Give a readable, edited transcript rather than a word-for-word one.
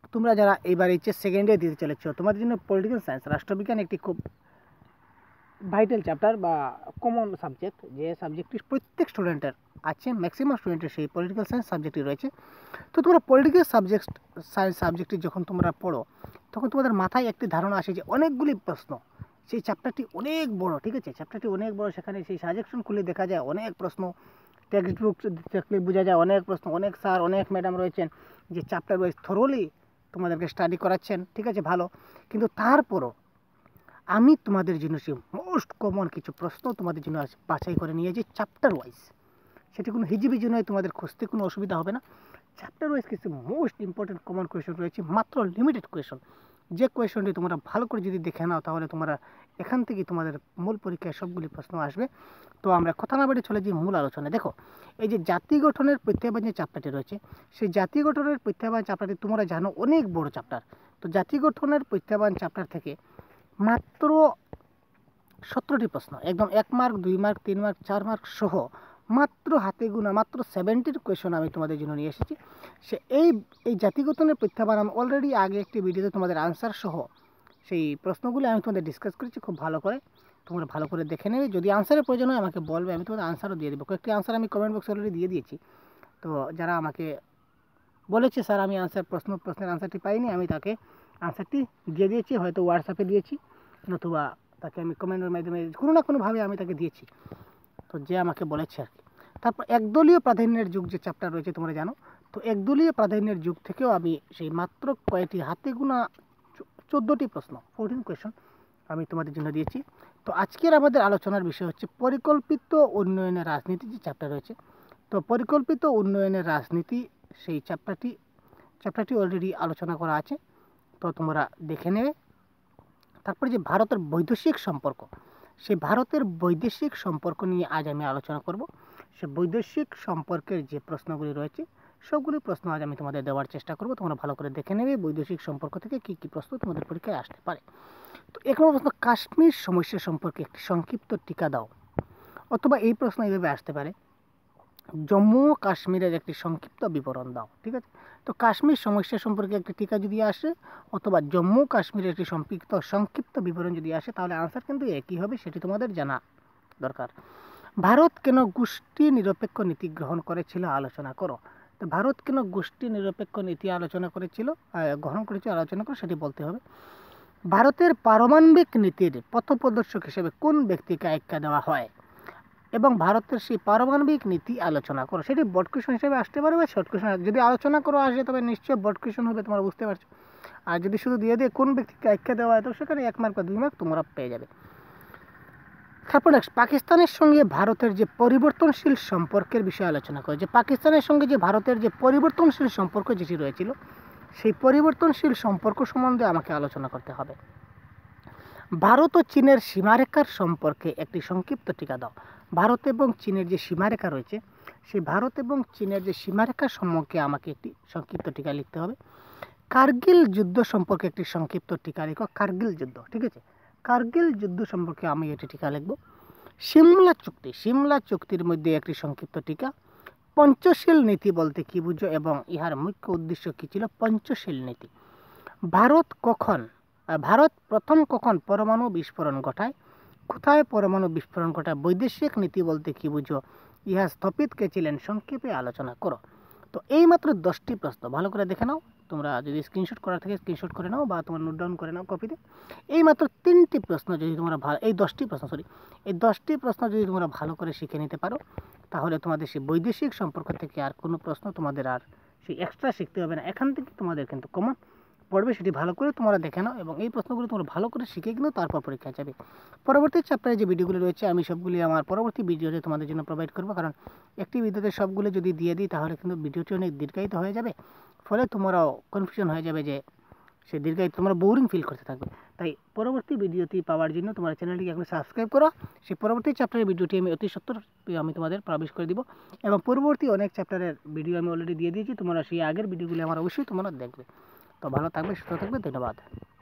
তোমরা যারা এইবার এইচএস সেকেন্ড ইয়ার দিতে চলেছ, তোমাদের জন্য পলিটিক্যাল সায়েন্স রাষ্ট্রবিজ্ঞান একটি খুব ভাইটাল চ্যাপ্টার বা কমন সাবজেক্ট, যে সাবজেক্টটি প্রত্যেক স্টুডেন্টের আছে, ম্যাক্সিমাম স্টুডেন্টের সেই পলিটিক্যাল সায়েন্স সাবজেক্টটি রয়েছে। তো তোমরা পলিটিক্যাল সায়েন্স সাবজেক্টটি যখন তোমরা পড়ো, তখন তোমাদের মাথায় একটি ধারণা আসে যে অনেকগুলি প্রশ্ন, সেই চ্যাপ্টারটি অনেক বড়, ঠিক আছে, চ্যাপ্টারটি অনেক বড়, সেখানে সেই সাজেশন খুলে দেখা যায় অনেক প্রশ্ন, টেক্সট বুক দেখলে বোঝা যায় অনেক প্রশ্ন, অনেক স্যার অনেক ম্যাডাম রয়েছেন যে চ্যাপ্টার ওয়াইজ থরোলি তোমাদেরকে স্টাডি করাচ্ছেন, ঠিক আছে, ভালো। কিন্তু তারপরও আমি তোমাদের জন্য সেই মোস্ট কমন কিছু প্রশ্ন তোমাদের জন্য বাছাই করে নিয়েছি চ্যাপ্টার ওয়াইজ। সেটি কোনো হিজিবিজি নয়, তোমাদের খুঁজতে কোনো অসুবিধা হবে না। চ্যাপ্টার ওয়াইজ কিছু মোস্ট ইম্পর্টেন্ট কমন কোয়েশন রয়েছে, মাত্র লিমিটেড কোয়েশন, যে কোয়েশনটি তোমরা ভালো করে যদি দেখে নাও তাহলে তোমরা এখান থেকে তোমাদের মূল পরীক্ষায় সবগুলি প্রশ্ন আসবে। তো আমরা কথা না বেড়ে চলে যাই মূল আলোচনায়। দেখো, এই যে জাতি গঠনের প্রত্যাহ্বান যে চ্যাপ্টারটি রয়েছে, সেই জাতি গঠনের প্রত্যাহ্বান চ্যাপ্টারটি তোমরা জানো অনেক বড় চ্যাপ্টার। তো জাতি গঠনের প্রত্যাহ্বান চ্যাপ্টার থেকে মাত্র 17টি প্রশ্ন, একদম 1 মার্ক 2 মার্ক 3 মার্ক 4 মার্ক সহ মাত্র হাতে গোনা মাত্র 70র কোয়েশন আমি তোমাদের জন্য নিয়ে এসেছি। সে এই জাতিগঠনের প্রত্যাহ্বান আমি অলরেডি আগে একটি ভিডিওতে তোমাদের আনসার সহ সেই প্রশ্নগুলি আমি তোমাদের ডিসকাস করেছি খুব ভালো করে, তোমরা ভালো করে দেখে নেবে। যদি আনসারের প্রয়োজন হয় আমাকে বলবে, আমি তোমাদের আনসারও দিয়ে দেবো। কয়েকটি আনসার আমি কমেন্ট বক্সে অলরেডি দিয়ে দিয়েছি। তো যারা আমাকে বলেছে স্যার আমি প্রশ্নের আনসারটি পাইনি, আমি তাকে আনসারটি দিয়ে দিয়েছি, হয়তো হোয়াটসঅ্যাপে দিয়েছি, নতুবা তাকে আমি কমেন্টের মাধ্যমে কোনো না কোনোভাবে আমি তাকে দিয়েছি, তো যে আমাকে বলেছে আর কি। তারপর একদলীয় প্রাধান্যের যুগ যে চ্যাপ্টার রয়েছে তোমরা জানো, তো একদলীয় প্রাধান্যের যুগ থেকেও আমি সেই মাত্র কয়েকটি হাতে গোনা 14টি প্রশ্ন 14 কোয়েশন আমি তোমাদের জন্য দিয়েছি। তো আজকের আমাদের আলোচনার বিষয় হচ্ছে পরিকল্পিত উন্নয়নের রাজনীতি যে চ্যাপ্টার রয়েছে। তো পরিকল্পিত উন্নয়নের রাজনীতি সেই চ্যাপ্টারটি অলরেডি আলোচনা করা আছে, তো তোমরা দেখে নেবে। তারপরে যে ভারতের বৈদেশিক সম্পর্ক, সেই ভারতের বৈদেশিক সম্পর্ক নিয়ে আজ আমি আলোচনা করব। সে বৈদেশিক সম্পর্কের যে প্রশ্নগুলি রয়েছে সবগুলি প্রশ্ন আজ আমি তোমাদের দেওয়ার চেষ্টা করব, তোমরা ভালো করে দেখে নেবে বৈদেশিক সম্পর্ক থেকে কী কী প্রশ্ন তোমাদের পরীক্ষায় আসতে পারে। তো এক নম্বর প্রশ্ন, কাশ্মীর সমস্যা সম্পর্কে একটি সংক্ষিপ্ত টিকা দাও, অথবা এই প্রশ্ন এইভাবে আসতে পারে, জম্মু ও কাশ্মীরের একটি সংক্ষিপ্ত বিবরণ দাও, ঠিক আছে। তো কাশ্মীর সমস্যা সম্পর্কে একটি টিকা যদি আসে, অথবা জম্মু কাশ্মীরের একটি সংক্ষিপ্ত বিবরণ যদি আসে, তাহলে আনসার কিন্তু একই হবে, সেটি তোমাদের জানা দরকার। ভারত কেন গোষ্ঠী নিরপেক্ষ নীতি গ্রহণ করেছিল আলোচনা করো। তো ভারত কেন গোষ্ঠী নিরপেক্ষ নীতি গ্রহণ করেছিল আলোচনা করো, সেটি বলতে হবে। ভারতের পারমাণবিক নীতির পথপ্রদর্শক হিসেবে কোন ব্যক্তিকে আখ্যা দেওয়া হয়, এবং ভারতের সেই পারমাণবিক নীতি আলোচনা করো, সেটি বোর্ড কোয়েশন হিসেবে আসতে পারে বা শর্ট কোয়েশন। যদি আলোচনা করো আসে তবে নিশ্চয়ই বোর্ড কোয়েশন হবে, তোমরা বুঝতে পারছো। আর যদি শুধু দিয়ে কোন ব্যক্তিকে আখ্যা দেওয়া হয়, তো সেখানে 1 মার্ক বা 2 মার্ক তোমরা পেয়ে যাবে। তারপর নেক্সট, পাকিস্তানের সঙ্গে ভারতের যে পরিবর্তনশীল সম্পর্কের বিষয়ে আলোচনা করে। যে পাকিস্তানের সঙ্গে যে ভারতের যে পরিবর্তনশীল সম্পর্ক যেটি রয়েছিল, সেই পরিবর্তনশীল সম্পর্ক সম্বন্ধে আমাকে আলোচনা করতে হবে। ভারত ও চীনের সীমারেখার সম্পর্কে একটি সংক্ষিপ্ত টিকা দাও। ভারত এবং চীনের যে সীমারেখা রয়েছে, সেই ভারত এবং চীনের যে সীমারেখা সম্পর্কে আমাকে একটি সংক্ষিপ্ত টিকা লিখতে হবে। কার্গিল যুদ্ধ সম্পর্কে একটি সংক্ষিপ্ত টিকা লিখো, কার্গিল যুদ্ধ, ঠিক আছে, কার্গিল যুদ্ধ সম্পর্কে আমি এটি টিকা লিখব। সিমলা চুক্তির মধ্যে একটি সংক্ষিপ্ত টিকা। পঞ্চশীল নীতি বলতে কী বুঝো এবং ইহার মুখ্য উদ্দেশ্য কী ছিল। পঞ্চশীল নীতি, ভারত প্রথম কখন পরমাণু বিস্ফোরণ ঘটায়, কোথায় পরমাণু বিস্ফোরণ ঘটায়, বৈদেশিক নীতি বলতে কী বুঝো, ইহা স্থপিত কে ছিলেন, সংক্ষেপে আলোচনা করো। তো এই মাত্র 10টি প্রশ্ন ভালো করে দেখে নাও, তোমরা যদি স্ক্রিনশট করার থেকে স্ক্রিনশট করে নাও বা তোমরা নোট ডাউন করে নাও কপিতে। এই মাত্র 3টি প্রশ্ন যদি তোমরা এই 10টি প্রশ্ন যদি তোমরা ভালো করে শিখে নিতে পারো, তাহলে তোমাদের সেই বৈদেশিক সম্পর্ক থেকে আর কোনো প্রশ্ন তোমাদের আর সেই এক্সট্রা শিখতে হবে না, এখান থেকে তোমাদের কিন্তু কমন পড়বে। সেটি ভালো করে তোমরা দেখে নাও এবং এই প্রশ্নগুলো তোমরা ভালো করে শিখে কিন্তু তারপর পরীক্ষায় যাবে। পরবর্তী চ্যাপ্টারে যে ভিডিওগুলো রয়েছে আমি সবগুলি আমার পরবর্তী ভিডিওতে তোমাদের জন্য প্রোভাইড করবো, কারণ একটি ভিডিওতে সবগুলো যদি দিয়ে দিই তাহলে কিন্তু ভিডিওটি অনেক দীর্ঘায়িত হয়ে যাবে, ফলে তোমরাও কনফিউশন হয়ে যাবে, যে সে দীর্ঘায়িত তোমরা বোরিং ফিল করতে থাকবে। তাই পরবর্তী ভিডিওটি পাওয়ার জন্য তোমার চ্যানেলটিকে এখন সাবস্ক্রাইব করো। সেই পরবর্তী চ্যাপ্টারের ভিডিওটি আমি অতি সত্বর আমি তোমাদের প্রবেশ করে দিব, এবং পরবর্তী অনেক চ্যাপ্টারের ভিডিও আমি অলরেডি দিয়ে দিয়েছি, তোমরা সেই আগের ভিডিওগুলি আমার অবশ্যই তোমরা দেখবে। তো ভালো থাকবে, সুস্থ থাকবে, ধন্যবাদ।